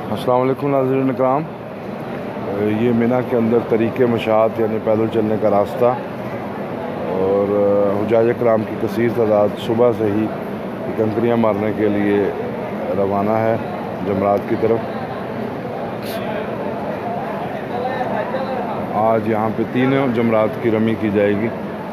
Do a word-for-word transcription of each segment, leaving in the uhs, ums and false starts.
अस्सलाम वालेकुम नाज़रीन इकराम। ये मिना के अंदर तरीक़े मशात यानी पैदल चलने का रास्ता और हुज्जाज इकराम की कसीर तादाद सुबह से ही कंकरियाँ मारने के लिए रवाना है जमरात की तरफ। आज यहाँ पे तीनों जमरात की रमी की जाएगी।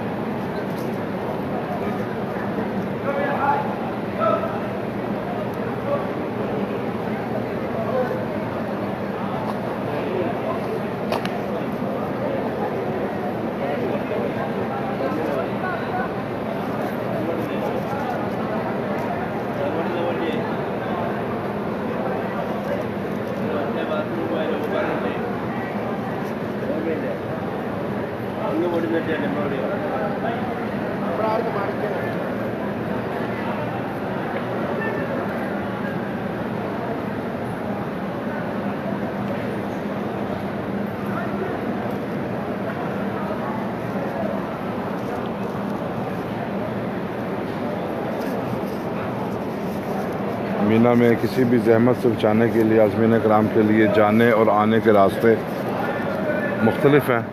मीना में किसी भी जहमत से बचाने के लिए आज़मीन इकराम के लिए जाने और आने के रास्ते मुख्तलिफ हैं।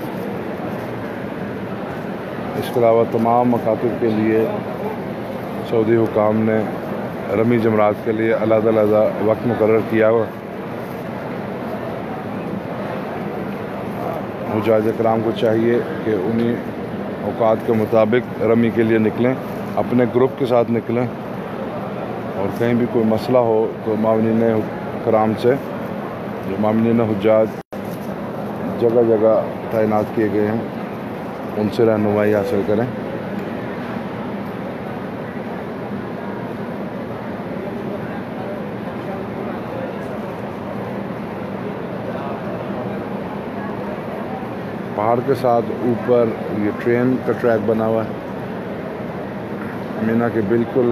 इसके अलावा तमाम मकातिब के लिए सऊदी हुकाम ने रमी जमरात के लिए अलग-अलग वक्त मुकर्रर किया हुआ। हुज्जाज इकराम को चाहिए कि उन्हीं औकात के मुताबिक रमी के लिए निकलें, अपने ग्रुप के साथ निकलें और कहीं भी कोई मसला हो तो मामनीन इकराम से, जो मामनीन हुज्जाज जगह जगह तैनात किए गए हैं, उनसे रहनुमाई हासिल करें। पहाड़ के साथ ऊपर ये ट्रेन का ट्रैक बना हुआ है। मीना के बिल्कुल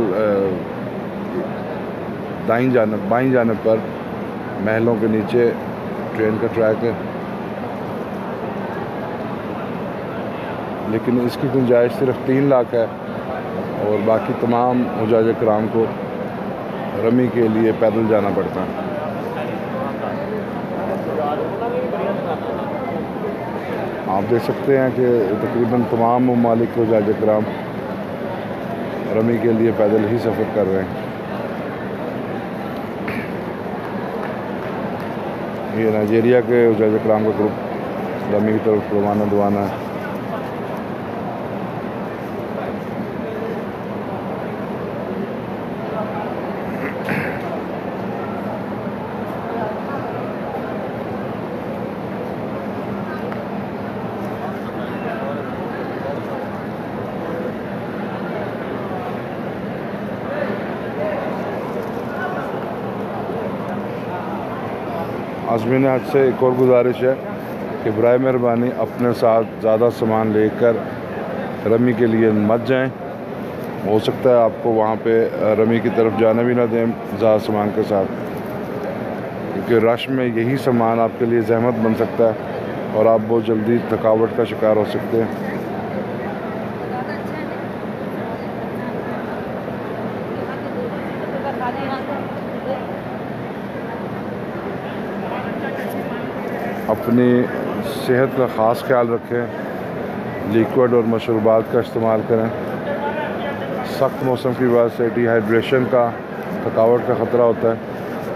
दाईं जानब बाईं जानब पर महलों के नीचे ट्रेन का ट्रैक है, लेकिन इसकी गुंजाइश सिर्फ तीन लाख है और बाकी तमाम हुज्जाज इकराम को रमी के लिए पैदल जाना पड़ता है। आप देख सकते हैं कि तकरीबन तमाम ममालिक के हुज्जाज इकराम रमी के लिए पैदल ही सफ़र कर रहे हैं। ये नाइजीरिया के हुज्जाज इकराम का ग्रुप रमी की तरफ रवाना दुआना है। आज़मीन हज से एक और गुजारिश है कि बराए मेहरबानी अपने साथ ज़्यादा सामान लेकर रमी के लिए मत जाएं। हो सकता है आपको वहाँ पे रमी की तरफ जाने भी ना दें ज़्यादा सामान के साथ, क्योंकि रश में यही सामान आपके लिए जहमत बन सकता है और आप बहुत जल्दी थकावट का शिकार हो सकते हैं। अपनी सेहत का ख़ास ख्याल रखें, लिक्विड और मशरूबात का इस्तेमाल करें। सख्त मौसम की वजह से डिहाइड्रेशन का, थकावट का ख़तरा होता है।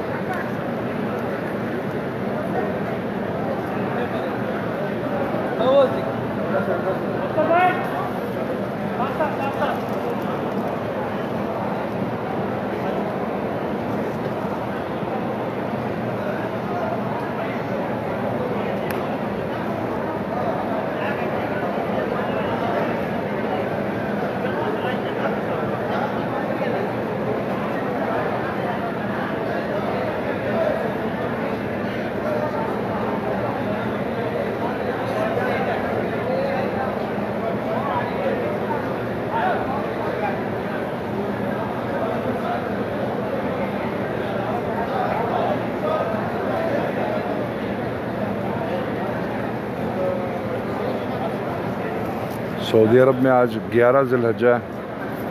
सऊदी अरब में आज ग्यारह ज़िलहज्जा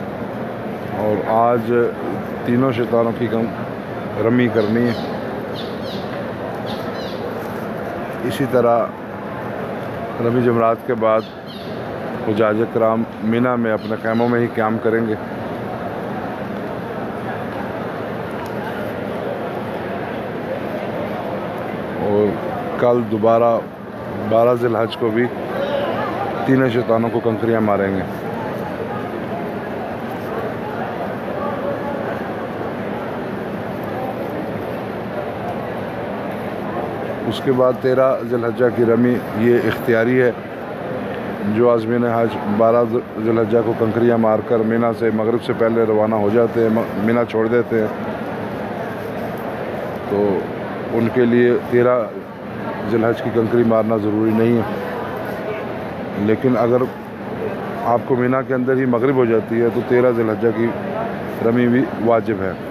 है और आज तीनों शैतानों की रमी करनी है। इसी तरह रमी जमरात के बाद हुज्जाज किराम मीना में अपने खैमों में ही क़याम करेंगे। और कल दोबारा बारह ज़िलहज को भी तीनों शैतानों को कंकरियाँ मारेंगे। उसके बाद तेरह ज़िलहज्जा की रमी ये इख्तियारी है। जो आज़मीन हज बारह ज़िलहज्जा को कंकरियाँ मारकर मीना से मगरिब से पहले रवाना हो जाते हैं, मीना छोड़ देते हैं, तो उनके लिए तेरह ज़िलहज की कंकरी मारना ज़रूरी नहीं है। लेकिन अगर आपको मीना के अंदर ही मगरिब हो जाती है तो तेरह ज़िलहज्जा की रमी भी वाजिब है।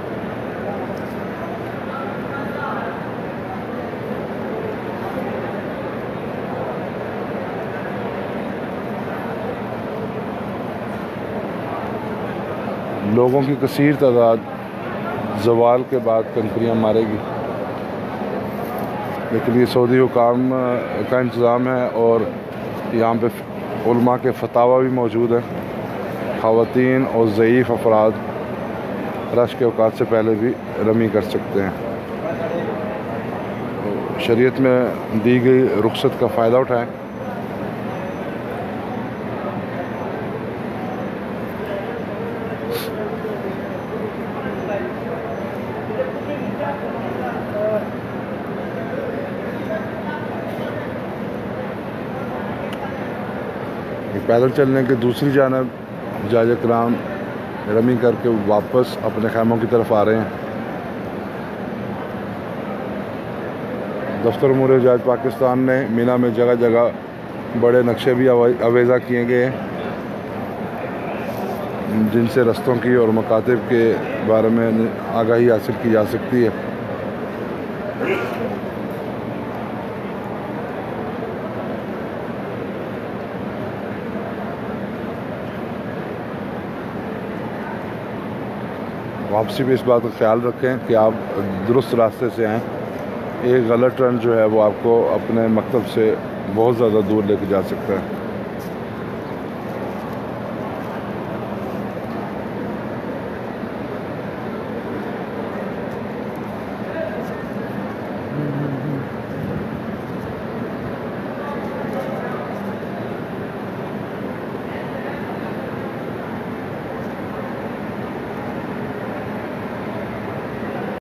लोगों की कसीर तादाद ज़वाल के बाद कंकरियाँ मारेगी, लेकिन ये सऊदी हुकाम का इंतज़ाम है और यहाँ पे उलमा के फतावा भी मौजूद हैं। ख़वातीन और ज़ईफ़ अफराद रश के औकात से पहले भी रमी कर सकते हैं। शरीयत में दी गई रुख्सत का फ़ायदा उठाएं। पैदल चलने के दूसरी जानब हुज्जाज किराम रमी करके वापस अपने खैमों की तरफ आ रहे हैं। दफ्तर उमूर हुज्जाज पाकिस्तान ने मीना में जगह जगह बड़े नक्शे भी अवेज़ा किए गए हैं, जिनसे रस्तों की और मकातिब के बारे में आगाही हासिल की जा सकती है। वापसी भी इस बात का ख्याल रखें कि आप दुरुस्त रास्ते से आएँ। एक गलत टर्न जो है वो आपको अपने मकसद से बहुत ज़्यादा दूर लेके जा सकता है।